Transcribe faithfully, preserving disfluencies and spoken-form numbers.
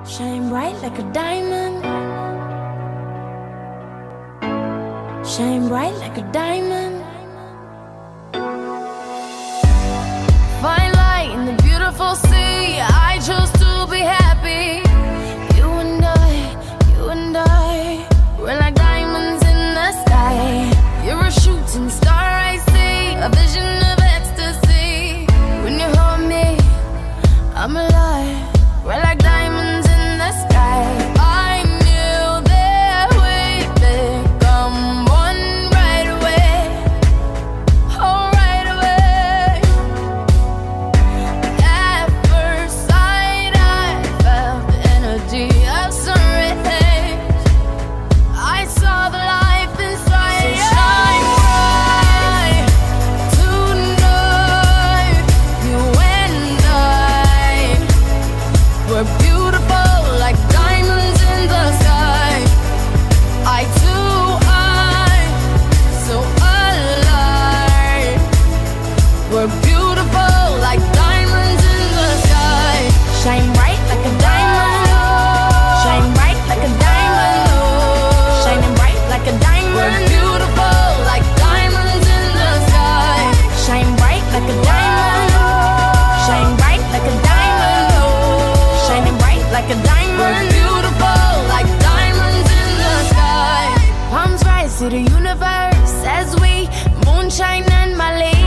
Shine bright like a diamond. Shine bright like a diamond. Fine light in the beautiful sea. I chose to be happy. You and I, you and I, we're like diamonds in the sky. You're a shooting star, I see, a vision of ecstasy. When you hold me, I'm alive. We're like diamonds in the sky. I knew that we'd become one right away. Oh, right away. At first sight, I felt the energy of sun rays. I saw the life inside. So shine bright tonight. You and I, we're beautiful like diamonds in the sky. Eye to eye, so alive. We're beautiful like diamonds in the sky. Shine bright like a diamond. Shine bright like a diamond. Shining bright like a diamond. We're beautiful like diamonds in the sky. Shine bright like a diamond. Shine bright like a diamond. Shining bright like a diamond. We're beautiful like diamonds in the sky. Palms rise to the universe as we moonshine and Malay.